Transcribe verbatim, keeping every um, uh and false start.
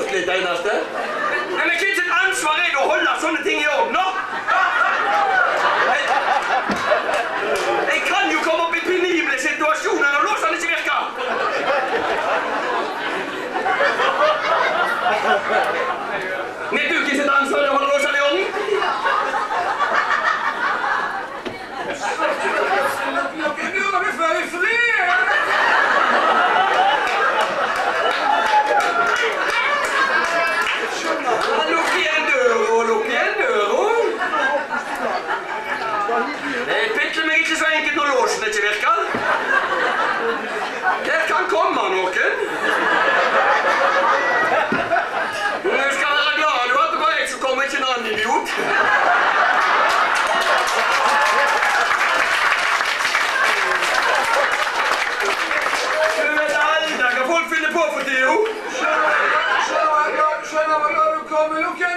bort litt, eneste. Men hvem sitt ansvar er det å holde sånne ting i orden, da? Jeg kan jo komme opp i penible situasjoner når låsene ikke virker. Men du ikke sitt ansvar å holde låsene i orden? Nu har vi för i fred! Lukk igjen døra, lukk igjen døra. Det pitler meg ikke så enkelt når låsen ikke virker. Der kan komme noen. Du skal være glad du at det var jeg som kom, ikke en annen idiot. Du vet aldri hva folk finner på for tida. Skjønner hva du kommer, lukk igjen